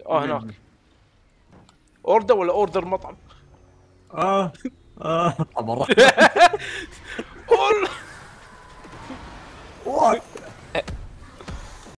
هناك. اوردر ولا اوردر مطعم؟ اه مرة أول- وات